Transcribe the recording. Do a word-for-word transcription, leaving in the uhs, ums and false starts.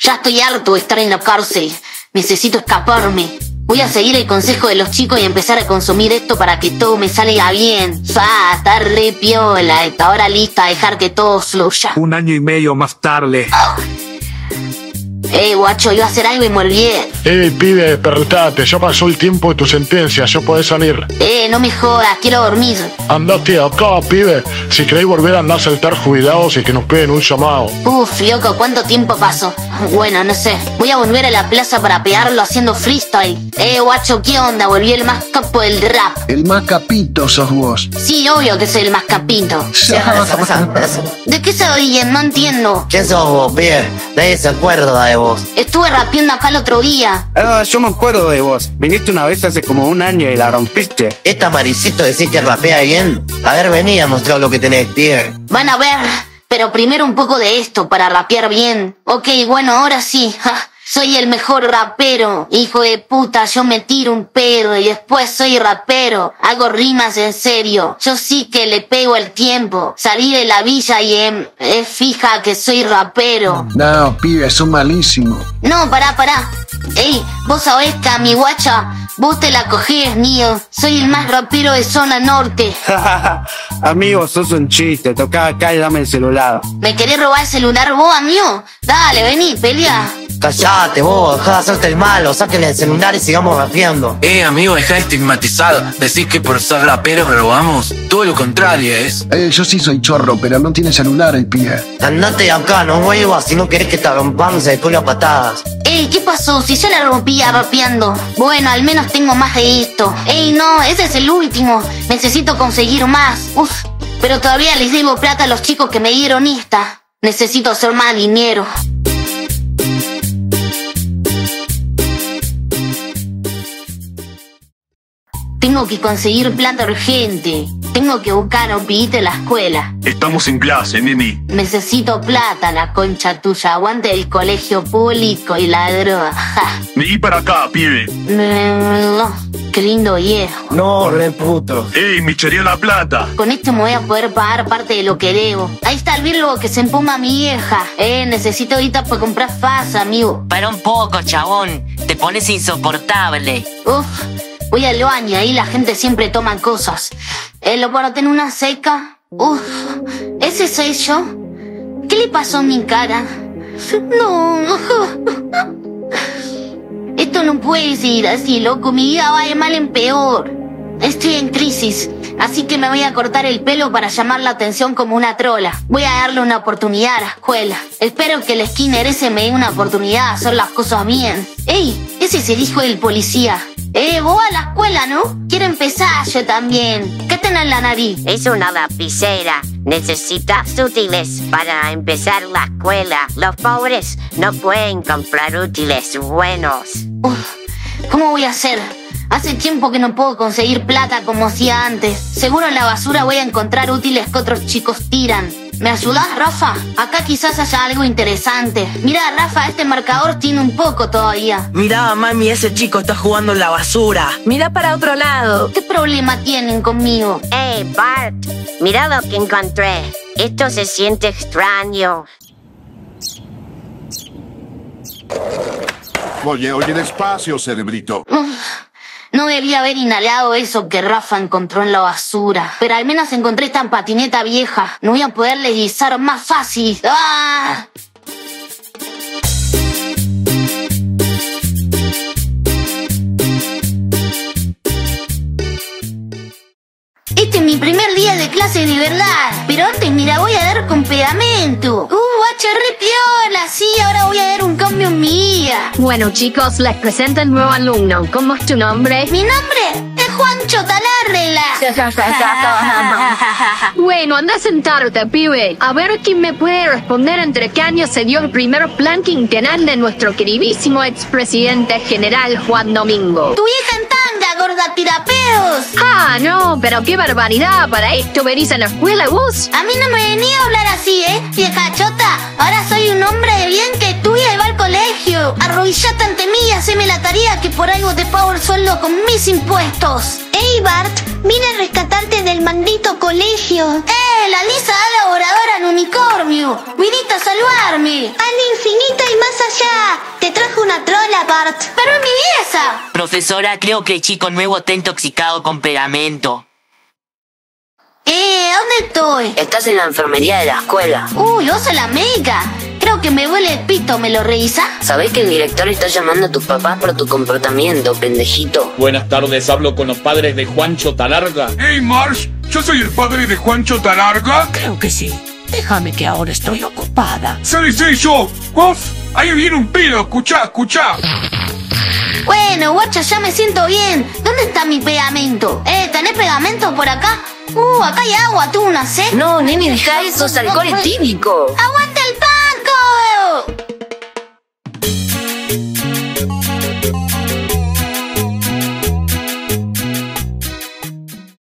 Ya estoy harto de estar en la cárcel. Necesito escaparme. Voy a seguir el consejo de los chicos y empezar a consumir esto para que todo me salga bien. Fa, está re piola. Está ahora lista a dejar que todo fluya. Un año y medio más tarde. Oh. Eh, guacho, iba a hacer algo y me olvidé. Eh, pibe, despertate, ya pasó el tiempo de tu sentencia, ya podés salir. Eh, no me jodas, quiero dormir. Andate acá, pibe. Si queréis volver a andar a saltar jubilados y que nos peguen un llamado. Uf, loco, ¿cuánto tiempo pasó? Bueno, no sé. Voy a volver a la plaza para pegarlo haciendo freestyle. Eh, guacho, ¿qué onda? Volví el más capo del rap. El más capito sos vos. Sí, obvio que soy el más capito. ¿De qué se oyen? No entiendo. ¿Quién sos vos, pibe? Nadie se acuerda de vos. Estuve rapeando acá el otro día. Ah, yo me acuerdo de vos. Viniste una vez hace como un año y la rompiste. ¿Esta Maricito decís que rapea bien? A ver, vení a mostrar lo que tenés, pibe. Van a ver, pero primero un poco de esto para rapear bien. Ok, bueno, ahora sí. Ja. Soy el mejor rapero, hijo de puta, yo me tiro un pedo y después soy rapero, hago rimas en serio, yo sí que le pego el tiempo, salí de la villa y em, es fija que soy rapero. No, pibe, sos malísimo. No, pará, pará. Ey, vos sabés que a mi guacha, vos te la cogés, mío, soy el más rapero de zona norte. Amigo, sos un chiste, tocá acá y dame el celular. ¿Me querés robar el celular vos, amigo? Dale, vení, pelea. Callate vos, dejá de hacerte el malo, saquen el celular y sigamos rapeando. Eh, amigo, dejá de estigmatizar. Decís que por ser rapero robamos. Todo lo contrario es. Eh, yo sí soy chorro, pero no tiene celular el pibe. Andate de acá, no vuelvas si no querés que te rompamos el culo a patadas. Ey, ¿qué pasó? Si yo la rompía rapeando. Bueno, al menos tengo más de esto. Ey, no, ese es el último. Necesito conseguir más. Uf, pero todavía les debo plata a los chicos que me dieron esta. Necesito hacer más dinero. Tengo que conseguir plata urgente. Tengo que buscar a un pibito en la escuela. Estamos en clase, neni. Necesito plata, la concha tuya. Aguante el colegio público y la droga. Ja. Vení para acá, pibe. No, qué lindo viejo. No, re puto. Ey, me echaría la plata. Con esto me voy a poder pagar parte de lo que debo. Ahí está el virgo que se emponga a mi vieja. Eh, necesito ahorita para comprar faz, amigo. Para un poco, chabón. Te pones insoportable. Uf. Voy al baño, ahí la gente siempre toma cosas. Eh, ¿Lo puedo tener una seca? Uf, ¿ese soy yo? ¿Qué le pasó a mi cara? No. Esto no puede ser así, loco. Mi vida va de mal en peor. Estoy en crisis, así que me voy a cortar el pelo para llamar la atención como una trola. Voy a darle una oportunidad a la escuela. Espero que el Skinner ese me dé una oportunidad de hacer las cosas bien. ¡Ey! Ese es el hijo del policía. Eh, vos a la escuela, ¿no? Quiero empezar yo también. ¿Qué tenés en la nariz? Es una lapicera. Necesitas útiles para empezar la escuela. Los pobres no pueden comprar útiles buenos. Uf, ¿cómo voy a hacer? Hace tiempo que no puedo conseguir plata como hacía antes. Seguro en la basura voy a encontrar útiles que otros chicos tiran. ¿Me ayudás, Rafa? Acá quizás haya algo interesante. Mira, Rafa, este marcador tiene un poco todavía. Mirá, mami, ese chico está jugando en la basura. Mira para otro lado. ¿Qué problema tienen conmigo? Hey, Bart, mira lo que encontré. Esto se siente extraño. Oye, oye, despacio, cerebrito. Uf. No debía haber inhalado eso que Rafa encontró en la basura. Pero al menos encontré esta patineta vieja. No voy a poderle guisar más fácil. ¡Ah! Este es mi primer día de clase de verdad. Pero antes me la voy a dar con pegamento. ¡Uh, H re piola! Sí, ahora voy a dar un cambio en mi vida. Bueno, chicos, les presento el nuevo alumno. ¿Cómo es tu nombre? Mi nombre es Juancho Talárrela. Bueno, anda a sentarte, pibe. A ver quién me puede responder entre qué año se dio el primer plan quinquenal de nuestro queridísimo expresidente general Juan Domingo. Tu vieja en tanga, gorda tirapeos. Ah, no, pero qué barbaridad. ¿Para esto venís a la escuela vos? A mí no me venía a hablar así, ¿eh? Vieja chota, ahora soy un hombre de bien que estudia y va al colegio. Arrodillate ante mí y haceme la tarea que por algo te pago el sueldo con mis impuestos. Ey, Bart, vine a rescatarte del maldito colegio. ¡Eh, la Lisa da laboradora en unicornio! ¡Viniste a salvarme! ¡Al infinito y más allá! Hola. Profesora, creo que el chico nuevo está intoxicado con pegamento. Eh, ¿dónde estoy? Estás en la enfermería de la escuela. Uy, vos sos la médica. Creo que me huele el pito, ¿me lo revisa? ¿Sabés que el director está llamando a tus papás por tu comportamiento, pendejito? Buenas tardes, hablo con los padres de Juancho Talarga. Hey, Marsh, ¿yo soy el padre de Juancho Talarga? Creo que sí. Déjame que ahora estoy ocupada. Sí, sí, yo. Vos, ahí viene un pedo, escuchá, escuchá. Bueno, guacha, ya me siento bien. ¿Dónde está mi pegamento? Eh, ¿tenés pegamento por acá? Uh, acá hay agua, tú, una sed. No, nene, deja eso, es alcohol etílico. Aguanta.